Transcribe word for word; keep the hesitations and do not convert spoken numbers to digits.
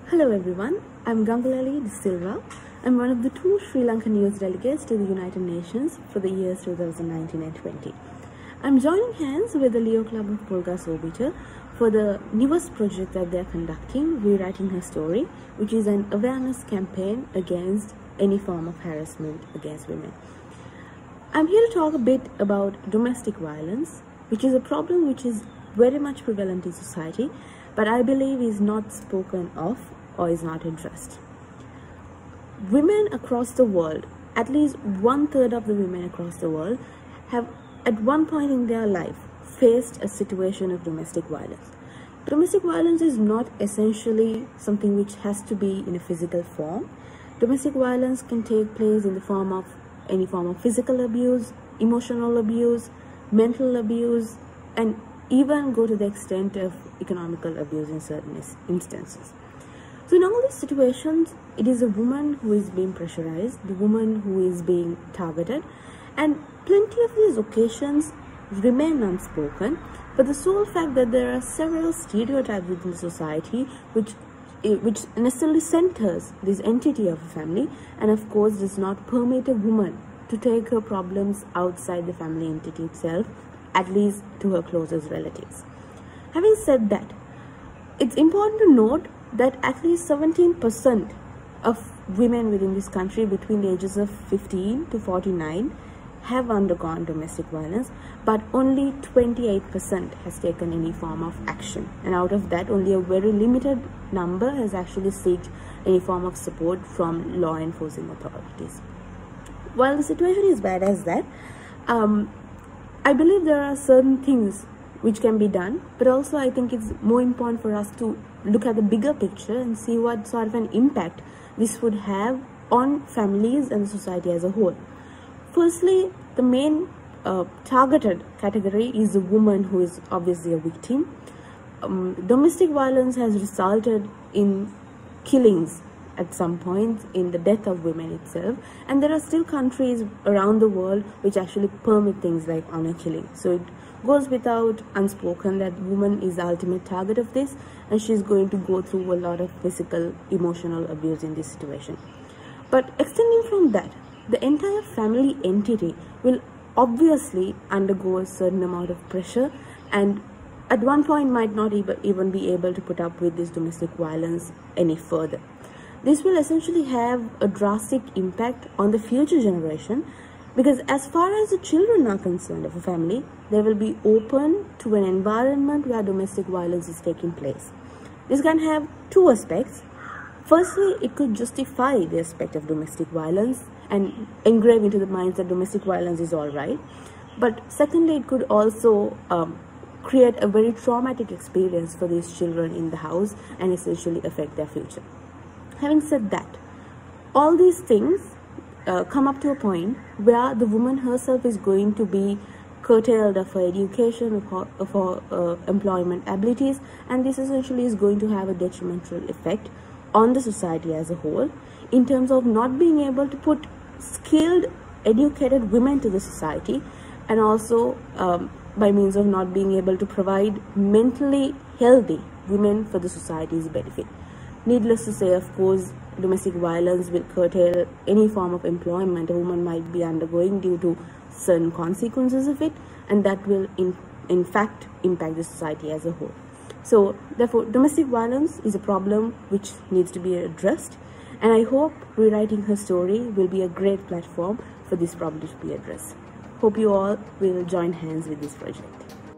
Hello everyone, I'm Ganguly De Silva. I'm one of the two Sri Lankan youth delegates to the United Nations for the years two thousand nineteen and twenty. I'm joining hands with the Leo Club of Polgas Orbiter for the newest project that they're conducting, Rewriting Her Story, which is an awareness campaign against any form of harassment against women. I'm here to talk a bit about domestic violence, which is a problem which is very much prevalent in society, but I believe is not spoken of or is not addressed. Women across the world, at least one third of the women across the world, have at one point in their life faced a situation of domestic violence. Domestic violence is not essentially something which has to be in a physical form. Domestic violence can take place in the form of any form of physical abuse, emotional abuse, mental abuse, and even go to the extent of economical abuse in certain instances. So in all these situations, it is a woman who is being pressurized, the woman who is being targeted, and plenty of these occasions remain unspoken, but the sole fact that there are several stereotypes within the society which which necessarily centers this entity of a family, and of course does not permit a woman to take her problems outside the family entity itself, at least to her closest relatives. Having said that, it's important to note that at least seventeen percent of women within this country between the ages of fifteen to forty-nine have undergone domestic violence, but only twenty-eight percent has taken any form of action, and out of that only a very limited number has actually sought any form of support from law enforcing authorities. While the situation is bad as that, um, I believe there are certain things which can be done, but also I think it's more important for us to look at the bigger picture and see what sort of an impact this would have on families and the society as a whole. Firstly, the main uh, targeted category is the woman who is obviously a victim. Um, domestic violence has resulted in killings at some point, in the death of women itself, and there are still countries around the world which actually permit things like honor killing. So it goes without unspoken that woman is the ultimate target of this, and she's going to go through a lot of physical, emotional abuse in this situation. But extending from that, the entire family entity will obviously undergo a certain amount of pressure, and at one point might not even be able to put up with this domestic violence any further. This will essentially have a drastic impact on the future generation, because as far as the children are concerned of a family, they will be open to an environment where domestic violence is taking place. This can have two aspects. Firstly, it could justify the aspect of domestic violence and engrave into the minds that domestic violence is all right. But secondly, it could also um, create a very traumatic experience for these children in the house and essentially affect their future. Having said that, all these things uh, come up to a point where the woman herself is going to be curtailed of her education, of her, of her uh, employment abilities, and this essentially is going to have a detrimental effect on the society as a whole in terms of not being able to put skilled, educated women to the society, and also um, by means of not being able to provide mentally healthy women for the society's benefit. Needless to say, of course, domestic violence will curtail any form of employment a woman might be undergoing due to certain consequences of it, and that will in, in fact impact the society as a whole. So therefore, domestic violence is a problem which needs to be addressed, and I hope Rewriting Her Story will be a great platform for this problem to be addressed. Hope you all will join hands with this project.